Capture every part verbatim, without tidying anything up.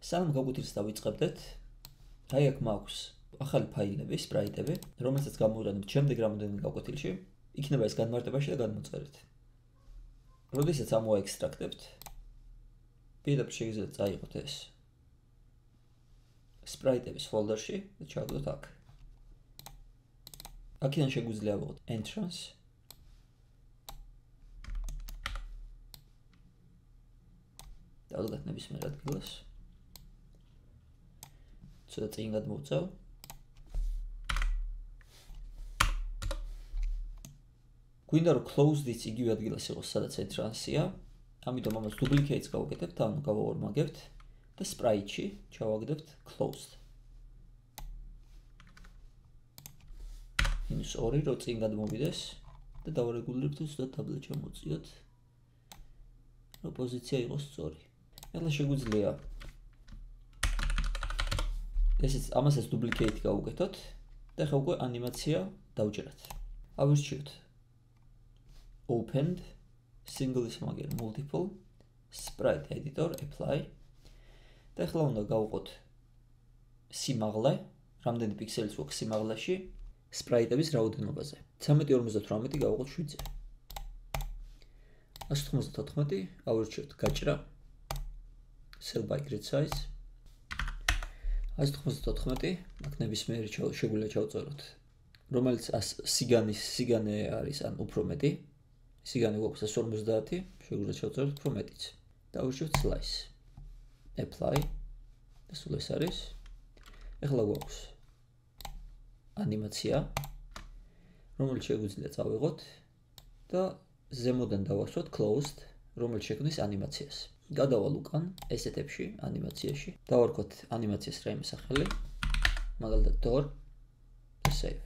სანამ გაგვიტირს დავიწყებდეთ, აი აქ მაქვს ახალი ფაილები, სპრაიტები, რომელსაც გამოვიყენებთ შემდეგ რამოდენიმე გაკვეთილში, იქნება ეს განმარტებაში და გადმოწერით. როდესაც ამოექსტრაქტებთ, პირდაპირ შეგიძლიათ წაიღოთ ეს სპრაიტების ფოლდერში და ჩავდოთ აქ. აქედან შეგვიძლია ავიღოთ entrance. დავდგათ ნებისმიერ ადგილას. ცოტა წინ გადმოვწევ. გვინდა რომ closed-იც იგივე ადგილას იყოს, სადაც entrance-ია. ამიტომ ამას duplicates გავუკეთებთ, ანუ გავაორმაგებთ და sprite-ში ჩავაგდებთ closed. მინუს ორი რო წინ გადმოვიდეს და დავარეგულირებთ უბრალოდ ტაბლეტ ჩამოწიოთ. რომ პოზიცია იყოს სწორი. ეხლა შეგვიძლია ესეც ამასაც duplicate გავუკეთოთ და ახლა უკვე ანიმაცია დავჭერათ. ავირჩიოთ opened single is მაგერ multiple sprite editor apply და ახლა უნდა გავუყოთ სიმაღლე, რამდენი პიქსელიც გვაქვს სიმაღლეში სპრაიტების რაოდენობაზე. ცამეტი ორმოცდათვრამეტი გავუყოთ შვიდზე. ათს თხმოცდათოთხმეტი ავირჩიოთ გაჭრა cell by grid size. ათს თხმოცდათოთხმეტი აქ ნებისმიერი შეგვიძლია ჩავწეროთ, რომელიც სიგანის სიგანე არის ან უფრო მეტი. სიგანე გვაქვს ათს ორმოცდაათი, შეგვიძლია ჩავწეროთ უფრო მეტიც. დავირჩიოთ slice. apply და სულ ეს არის. ეხლა გვაქვს ანიმაცია, რომელიც შეგვიძლია წავიღოთ და ზემოდან დავასვათ closed, რომელიც შექმნის ანიმაციას. გადავალ უკან ესეთებში, ანიმაციაში. დავარქვათ ანიმაციას რაიმე სახელი, მაგალითად door და save.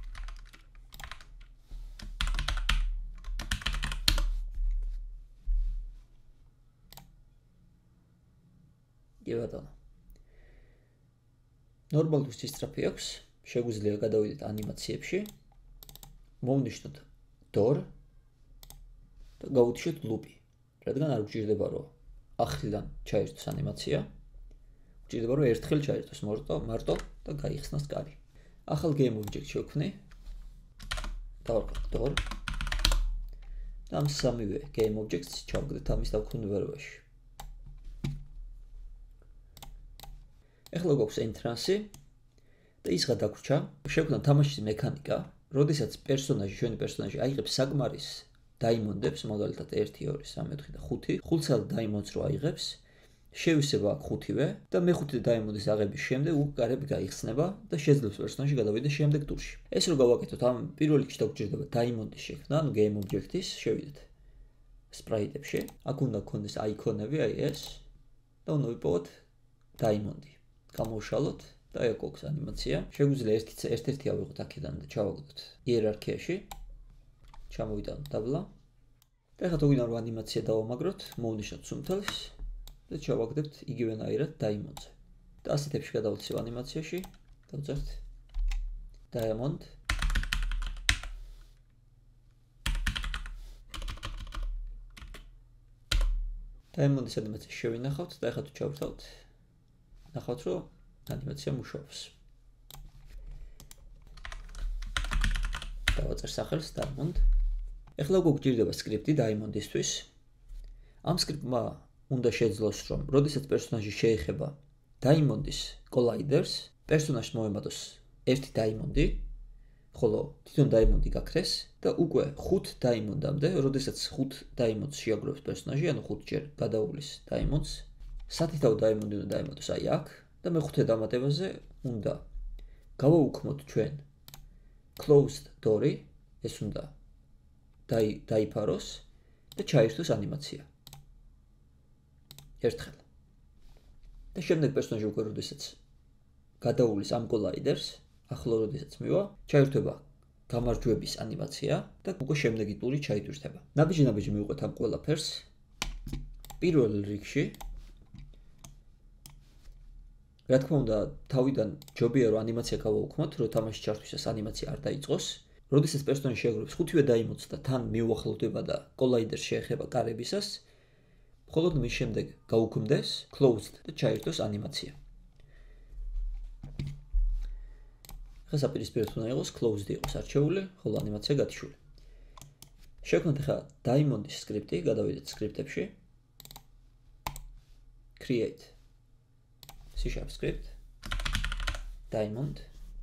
კი ბატონო. ნორმალურიც ისტრაფი აქვს, შეგვიძლია გადავიდეთ ანიმაციებში, მოვნიშნოთ door და გავუთიშოთ loop-ი. რადგან არ გვჭირდება რომ ახლიდან ჩაერთოს ანიმაცია, გვჭირდება რომ ერთხელ ჩაერთოს მარტო, მარტო და გაიხსნას კარი. ახალ game object შევქმნი. დავარქვათ door და ამ სამივე game objects ჩავგდეთ ამის დაქვემდებარებაში. ეხლა გვაქვს entrance და ის რა დაგვრჩა, შევქმნა თამაშის მექანიკა, როდესაც პერსონაჟი, ჩვენი პერსონაჟი აიღებს საკმარის დაიმონდებს, მაგალითად ერთი, ორი, სამი, ოთხი და ხუთი, ხუთსალ დაიმონდს რო აიღებს, შევისება აქ ხუთივე და მეხუთე დაიმონდის აღების შემდეგ უკვე კარები გაიხსნება და შეძლებს პერსონაჟი გადავიდეს შემდეგ ტურში. ეს რო გავაკეთოთ, ამ პირველ რიგში დაგვჭირდება დაიმონდის შექმნა, ანუ game object-ის, შევიდეთ სპრაიტებში. აქ უნდა გქონდეს აიკონები, აი ეს და უნდა ვიპოვოთ დაიმონდი. გამოვშალოთ და აი აქვს ანიმაცია. შეგვიძლია ერთ-ერთი ავიღოთ აქედან და ჩავაგდოთ იერარქიაში. ჩამოვიტანოთ დაბლა. და ახლა თუ გვინდა რომ ანიმაცია დავამაგროთ, მოვნიშნოთ სუნთელს და ჩავაგდებთ იგივენაირად დაიმონდზე. და ასეთებში გადავცევ ანიმაციაში, დავწერთ diamond. diamond-ის ანიმაცია შევინახავთ და ახლა თუ ჩავრთავთ, ნახავთ რომ ანიმაცია მუშაობს. დავაწერ სახელს diamond. ეხლა უკვე გვჭირდება სკრიპტი diamond-ისთვის. ამ სკრიპტმა უნდა შეძლოს, რომ როდესაც პერსონაჟი შეეხება diamond-ის colliders, პერსონაჟს მოემატოს ერთი diamond-ი, ხოლო თვითონ diamond-ი გაქრეს და უკვე ხუთ diamond-ამდე, როდესაც ხუთ diamond-ს შეაგროვებს პერსონაჟი, ანუ ხუთჯერ გადაუვლის diamond-ს, სათითაო diamond-ი უნდა დაემატოს აი აქ და მეხუთე დამატებაზე უნდა გავაუქმოთ ჩვენ closed door-ი, ეს უნდა დაიფაროს და ჩაერთოს ანიმაცია. ერთხელ. და შემდეგ პერსონაჟი უკვე როდესაც გადაუვლის ამ colliders, ახლა როდესაც მივა, ჩაერთვება გამარჯვების ანიმაცია და უკვე შემდეგი ტური ჩაიტვირთება. ნაბიჯი-ნაბიჯი მივყვეთ ამ ყველაფერს. პირველ რიგში რა თქმა უნდა, თავიდან ჯობია რომ ანიმაცია გავაუქმოთ, რომ თამაში ჩართვისას ანიმაცია არ დაიწყოს. როდესაც პერსონაჟი შეაგროვებს ხუთივე დაიმონდს და თან მიუახლოვდება და colliders შეეხება კარებისას, მხოლოდ მის შემდეგ გაუქმდეს closed და ჩაირთვეს ანიმაცია. ახლა საპირისპიროდ უნდა იყოს closed იყოს არჩეული, ხოლო ანიმაცია გათიშული. შევქმნათ ახლა Diamond-ის სკრიპტი, გადავიდეთ სკრიპტებში. Create C# script Diamond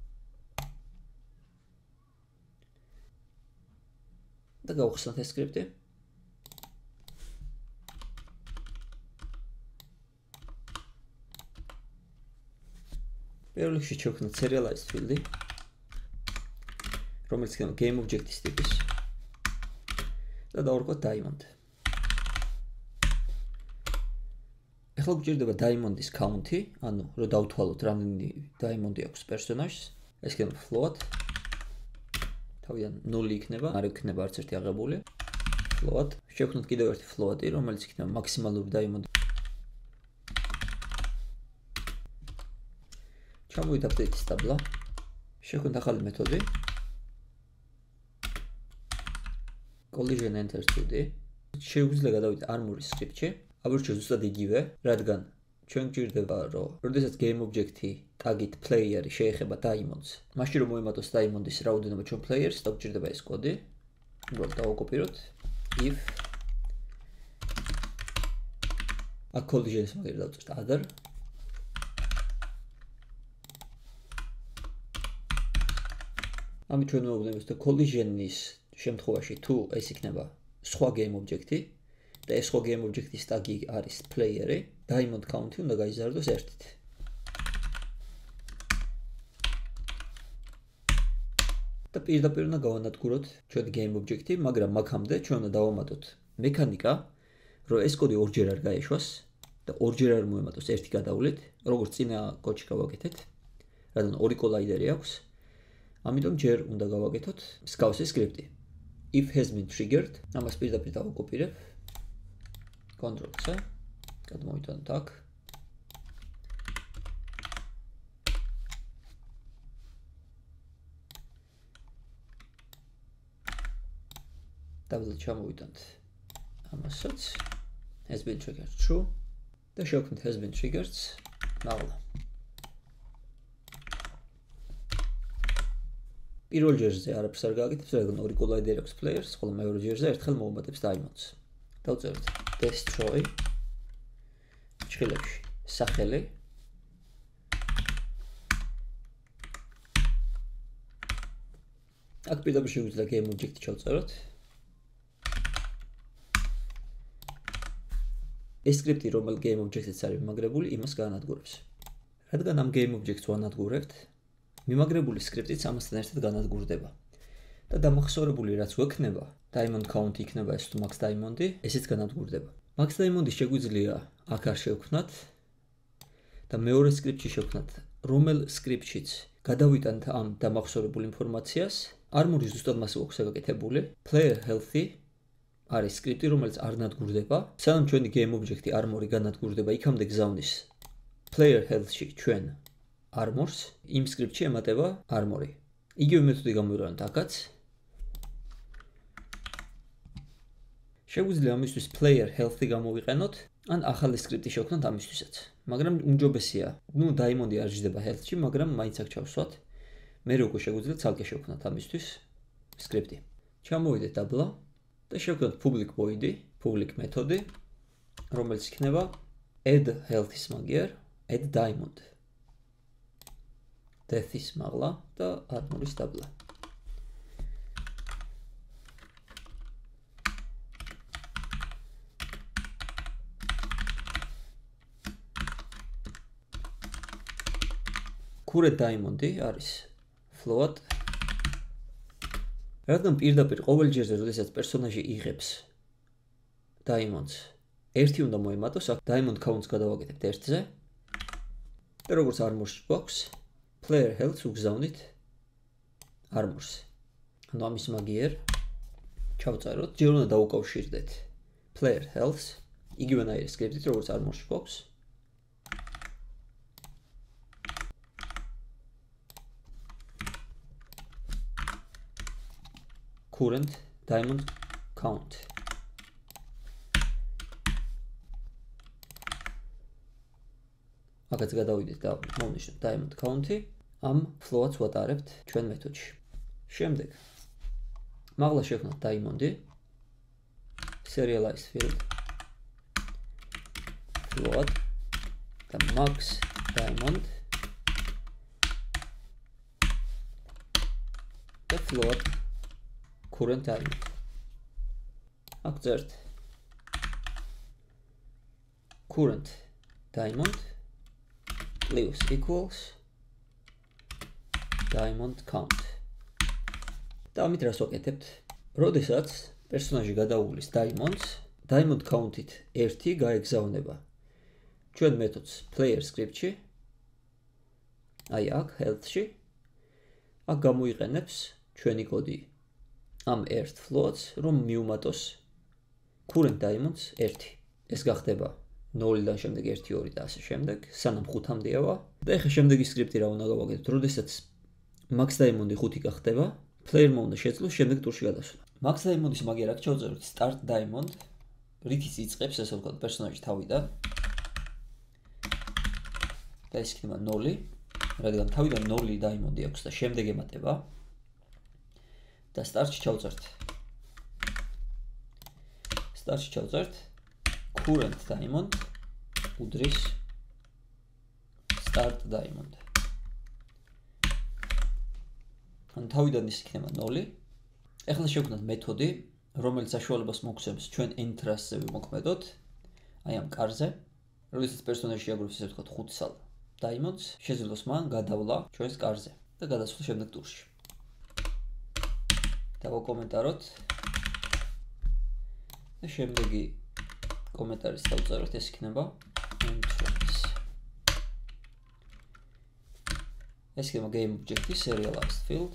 და გავხსნათ ეს სკრიპტი. პირველ რიგში შევქმნათ serialized field-ი, რომელიც იქნება game object-ის ტიპის და დავარქვათ Diamond. ახლა გვჭირდება Diamond-ის count-ი, ანუ რომ დავთვალოთ რამდენი Diamond-ი აქვს პერსონაჟს. ეს იქნება float. თავიდან ნული იქნება, არ იქნება არც ერთი აღებული. Float. შევქმნათ კიდევ ერთი float-ი, რომელიც იქნება მაქსიმალური Diamond. ჩამოვიდეთ update-ის ტაბლა. შევქმნათ ახალი მეთოდი. collision enter two D. შეგვიძლია გადავიდეთ armor-ის სკრიპტში. აბრჩევ ზუსტად იგივე, რადგან ჩვენ გვჭირდება, რომ როდესაც game object-ი tag-ით player-ი შეეხება Diamond-ს, მაშინ რომ მოემატოს Diamond-ის რაოდენობა ჩვენ player-ს, და გვჭირდება ეს კოდი. უბრალოდ დავაკოპიროთ. if აქ collision-ის მაგერ დავწერთ other ამით ჩვენ მოვუგნებთ და collision-ის შემთხვევაში თუ ეს იქნება სხვა game object-ი და ეს სხვა game object-ის tag-ი არის player-ი, Diamond count-ი უნდა გაიზარდოს ერთით. და პირდაპირ უნდა გავანადგუროთ ჩვენ game object-ი, მაგრამ მაგამდე ჩვენ უნდა დავამატოთ მექანიკა, რომ ეს კოდი ორჯერ არ გაეშვას და ორჯერ არ მოემატოს ერთი გადავლით, როგორც წინა კოდში გავაკეთეთ, რადგან ორი კოლაიდერი აქვს. ამიტომ ჯერ უნდა გავაკეთოთ მსგავსი სკრიპტი. If has been triggered, ამას პირდაპირ დავაკოპირებ. Control C, გადმოვიტანოთ აქ. დაბლა ჩამოვიტანთ ამასაც. Has been triggered true. და შევქმნით has been triggered მაღლა. პირველ ჯერზე არაფერს არ გააკეთებს, რადგან ორი კოლაიდერი აქვს players, ხოლო მეორე ჯერზე ერთხელ მოუმატებს Diamonds. დავწერთ destroy ჭრილებში სახელი აქ პირდაპირ შეგვიძლია game object-ი ჩავწეროთ. ეს სკრიპტი რომელ game object-იც არის მიმაგრებული, იმას გაანადგურებს. რადგან ამ game object-ს ვანადგურებთ, მიმაგრებული სკრიპტიც ამასთან ერთად განადგურდება. და დამახსოვრებული რაც გვექნება, Diamond count იქნება ეს თუ max Diamond-ი, ესეც განადგურდება. Max Diamond-ი შეგვიძლია აქ არ შევქმნათ და მეორე სკრიპტში შევქმნათ, რომელ სკრიპტშიც გადავიტანთ ამ დამახსოვრებულ ინფორმაციას. Armor-ი ზუსტად მასე აქვს გაკეთებული. Player health-ი არის სკრიპტი, რომელიც არ ნადგურდება. სანამ ჩვენი game object-ი Armor-ი განადგურდება, იქამდე გზავნის Player health-ში ჩვენ Armor-ს, იმ სკრიპტში ემატება Armor-ი. იგივე მეთოდი გამოვიყენოთ აქაც. შეგვიძლია ამისთვის player health-ი გამოვიყენოთ, ან ახალი სკრიპტი შევქმნათ ამისთვისაც. მაგრამ უმჯობესია, ნუ Diamond-ი არ ჯდება health-ში, მაგრამ მაინც აქ ჩავსვათ. მე როგორ შეგვიძლია ცალკე შევქმნათ ამისთვის სკრიპტი. ჩამოვიდეთ დაბლა და შევქმნათ public void-ი, public მეთოდი, რომელიც იქნება add health-ის მაგიერ, add Diamond. Death-ის მაღლა და Armor-ის დაბლა. Current Diamond-ი არის float. რადგან პირდაპირ ყოველ ჯერზე, როდესაც პერსონაჟი იღებს Diamonds, ერთი უნდა მოემატოს, აქ Diamond count-ს გადავაკეთებთ ერთზე. და როგორც Armor-ში გვაქვს, player health უგზავნით Armor-ს. ანუ ამის მაგიერ ჩავწეროთ, ჯერ უნდა დაუკავშირდეთ player health-ს, იგივენაირი სკრიპტით, როგორც Armor-ში გვაქვს. Current Diamond count. მაგაც გადავიდეთ და მოვნიშნოთ diamond count-ი. ამ flow-ს ვატარებთ ჩვენ მეთოდში. შემდეგ მაღლა შევქნათ diamond-ი, serialized field, float და max diamond და float current diamond. აქ წერთ current diamond plus equals diamond count. და ამით რას ვაკეთებთ? როდესაც პერსონაჟი გადაუვლის diamonds, diamond count-ით ერთი გაეგზავნება ჩვენ მეთოდს player script-ში, აი აქ health-ში, აქ გამოიყენებს ჩვენი კოდი ამ ერთ float-ს, რომ მიუმატოს current diamonds ერთი. ეს გახდება ნულიდან შემდეგ ერთი, ორი და ასე შემდეგ, სანამ ხუთამდეა. და ეხლა შემდეგი სკრიპტი რა უნდა გავაკეთოთ? როდესაც max diamond-ი ხუთი გახდება, player-მა უნდა შეძლოს შემდეგ ტურში გადასვლა. max diamond-ის მაგიერ აქ ჩავწეროთ start diamond, რითიც იწყებს, ესე ვთქვათ, პერსონაჟი თავიდან. და ეს იქნება ნული, რადგან თავიდან ნული diamond-ი აქვს და შემდეგ ემატება. და start-ში ჩავწერთ. start-ში ჩავწერთ current diamond უდრის start diamond. ან თავიდან ის იქნება ნული. ეხლა შევქმნათ მეთოდი, რომელიც საშუალებას მოგცემს ჩვენ entrance-ზე ვიმოქმედოთ, აი ამ კარზე. როდესაც პერსონაჟი შეაგროვებს, ესე ვთქვათ, ხუთ სალ diamonds, შეძლოს მან გადავლა ჩვენს კარზე და გადასვლა შემდეგ ტურში. დავაკომენტაროთ და შემდეგი კომენტარის დავწეროთ, ეს იქნება entrance. ეს იქნება game object-ი serialized field.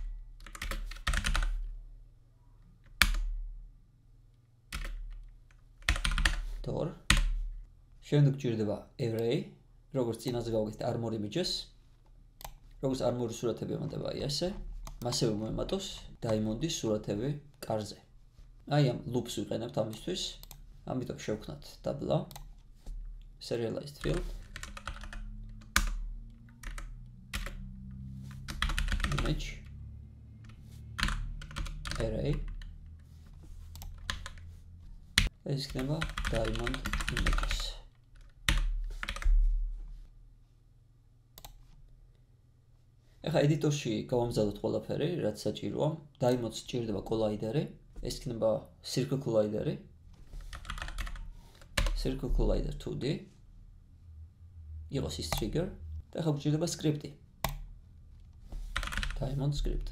door. შემდეგ გვჭირდება array, როგორც წინაზე გავაკეთეთ armor images. როგორც armor სურათები ემატება აი ესე, მასევე მოემატოს diamond-ის სურათები კარზე. აი ამ loops ვიყენებთ ამისთვის. ამიტომ შევქნათ დაბლა serialized field image array ეს იქნება diamond images. ეხლა ედიტორში გავამზადოთ ყველაფერი, რაც საჭიროა. diamond-ს ჭირდება collider-ი, ეს იქნება circle collider-ი. circle collider two D იყოს ის trigger და ახლა გვჭირდება script-ი diamond script.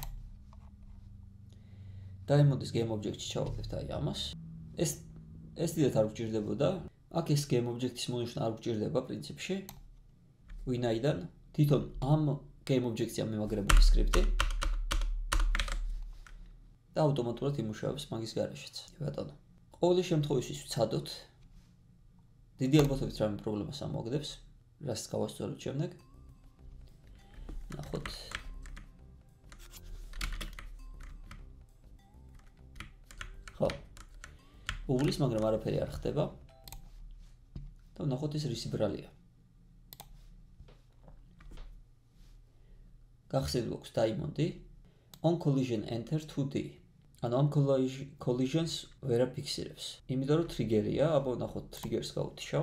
diamond-ის game object-ში ჩავაკეთებთ აი ამას. ეს ეს დიდად არ გვჭირდებოდა. აქ ეს game object-ის მონიშნა არ გვჭირდება პრინციპში. ვინაიდან თვითონ ამ game object-ია მემაგრებული script-ი და ავტომატურად იმუშავებს მაგის გარეშეც. ბატონო. ყოველი შემთხვევისთვის ვცადოთ. დიდი ალბათობით რამე პრობლემას ამოაგდებს, რაც გავასწოროთ შემდეგ. ნახოთ. ხო. უვლის, მაგრამ არაფერი არ ხდება. და ნახოთ ეს რისი ბრალია. გახსენილი გვაქვს diamond-ი on collision enter two D. ანუ ამ collisions ვერ აფიქსირებს. იმიტომ რომ trigger-ია, აბა ნახოთ trigger-ს გავუთიშავ.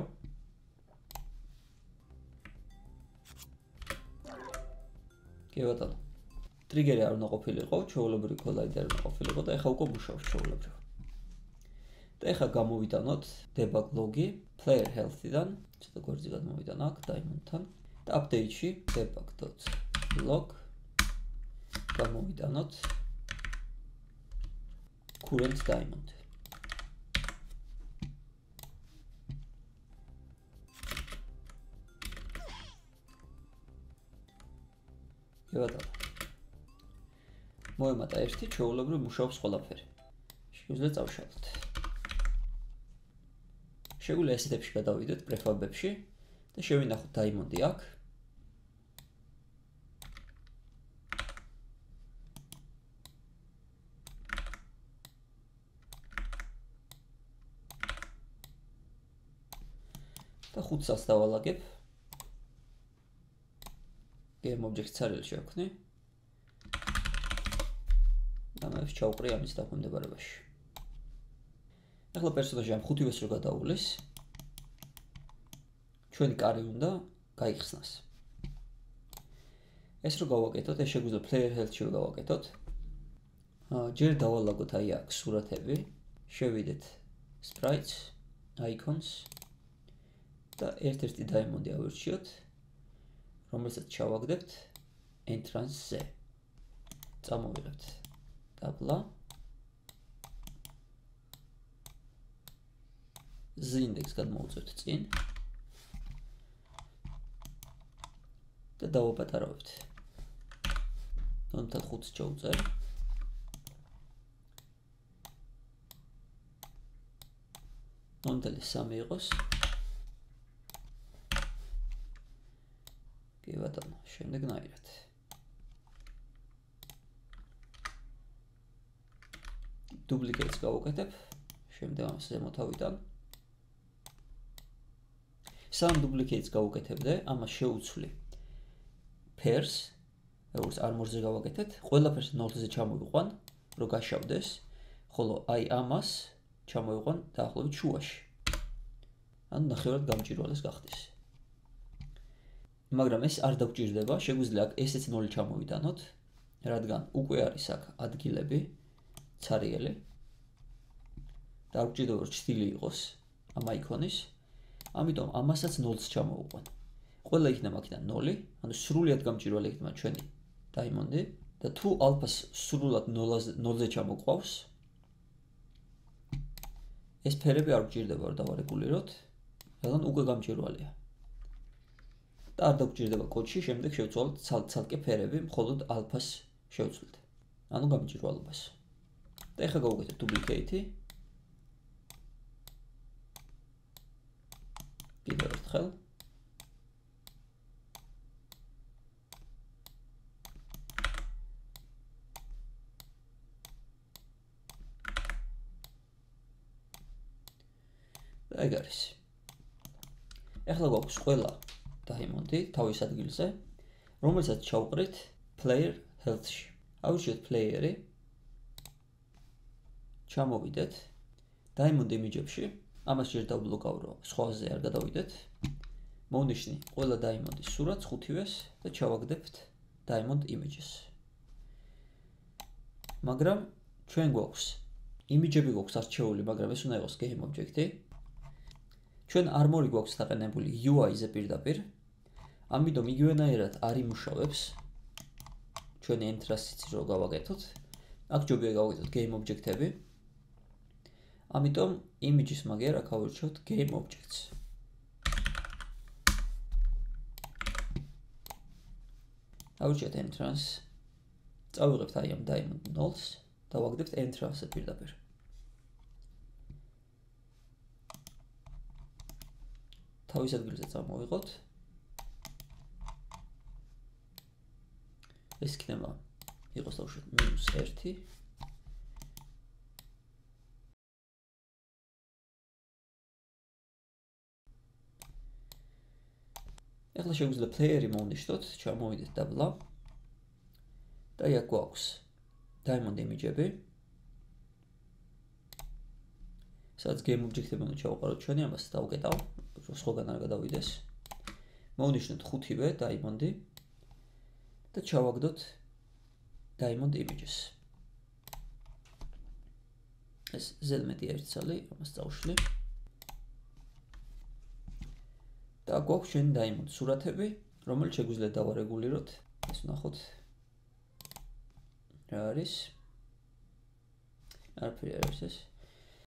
კი ბატონო. trigger-ი არ უნდა ყოფილიყო, ჩვეულებრივი collider უნდა ყოფილიყო და ეხლა უკვე მუშაობს ჩვეულებრივ. და ეხლა გამოვიტანოთ debug log-ი player health-დან, ცოტა გვერდზე გადმოვიტან აქ diamond-თან და update-ში debug.log გამოვიტანოთ current diamond. ბატონო. მოემატა ერთი, ჩვეულებრივ მუშაობს ყველაფერი. შეგვიძლია წავშალოთ. შეგვიძლია ესეთებში გადავიდეთ prefab-ებში და შევინახოთ diamond-ი აქ. და ხუთსაც დავალაგებ game object цარელი შევქმნი. ამას ჩავყრი ამის დაქვემდებარებაში. ახლა პერსონაჟი ამ ხუთივეს რო გადაუვლის, ჩვენი კარი უნდა გაიხსნას. ეს რო გავაკეთოთ, ეს შეგვიძლია player health-ში რო გავაკეთოთ. ჯერ დავალაგოთ აი აქ სურათები, შევიდეთ sprites, icons და ერთ-ერთი diamond-ი ავირჩიოთ, რომელსაც ჩავაგდებთ entrance-ზე. წამოვიღებთ დაბლა. z index გადმოვუწევთ წინ და დავაპატარავებთ. ნორმალურად ხუთს ჩავუწერ. ნორმალურად სამი იყოს. კი ბატონო, შემდეგნაირად. duplicates გავუკეთებ, შემდეგ ამას ზემოთავიდან. სამ duplicates გავუკეთებდე, ამას შევუცვლი pairs, როგორც armor-ზე გავაკეთეთ, ყველაფერს ნოლზე ჩამოვიყვან, რომ გაშავდეს, ხოლო აი ამას ჩამოვიყვან დაახლოებით შუაში. ანუ ნახევრად გამჭვირვალეს გახდეს. მაგრამ ეს არ დაგჭირდება, შეგვიძლია აქ ესეც ნოლი ჩამოვიტანოთ, რადგან უკვე არის აქ ადგილები ცარიელი. და არ გჭირდება რომ ჭრილი იყოს ამ აიკონის. ამიტომ ამასაც ნოლს ჩამოვუყვან. ყველა იქნება აქედან ნოლი, ანუ სრულად გამჭვირვალე იქნება ჩვენი diamond-ი და თუ alpha-ს სრულად ნოლზე ჩამოყვავს, ეს ფერები არ გჭირდება რომ დავარეგულიროთ, რადგან უკვე გამჭვირვალეა. და არ დაგჭირდება კოდში, შემდეგ შევცვალოთ ცალკე ფერები, მხოლოდ alpha-ს შევცვლით. ანუ გამჭვირვალობას. და ეხლა გავუკეთეთ duplicate-ი. კიდევ ერთხელ. და ეგ არის. ეხლა გვაქვს ყველა diamond-ი თავის ადგილზე, რომელსაც ჩავყრით player health-ში. ავირჩიოთ player-ი. ჩამოვიდეთ diamond image-ებში. ამას ჯერ დავბლოკავ, რომ სხვაზე არ გადავიდეთ. მოვნიშნი ყველა diamond-ის სურათს ხუთივეს და ჩავაგდებთ diamond images. მაგრამ ჩვენ გვაქვს image-ები გვაქვს არჩეული, მაგრამ ეს უნდა იყოს game object-ი. ჩვენ armor-ი გვაქვს დაყენებული U I-ზე პირდაპირ. ამიტომ იგივენაირად არ იმუშავებს. ჩვენი entrance-იც რო გავაკეთოთ, აქ ჯობია გავაკეთოთ game object-ები. ამიტომ image-ის მაგერ აქ ავირჩიოთ game objects. ავირჩიოთ entrance. წავიღებთ აი ამ diamond nulls და ვაგდებთ entrance-ზე პირდაპირ. თავის ადგილზე წამოვიღოთ. ეს იქნება იყოს დავუშვათ მინუს ერთი. ეხლა შეგვიძლია player-ი მოვნიშნოთ, ჩამოვიდეთ დაბლა. და აქ გვაქვს diamond image-ები. სადაც game object-ები უნდა ჩავყაროთ ჩვენი, ამას დავუკეტავ, რომ სხვაგან არ გადავიდეს. მოვნიშნოთ ხუთივე diamond-ი და ჩავაგდოთ diamond images. ეს ზედმეტი ერთი ცალი, ამას წავშლი. და გვაქვს ჩვენი diamond სურათები, რომელიც შეგვიძლია დავარეგულიროთ. ეს ვნახოთ. რა არის? არაფერი არ არის ეს.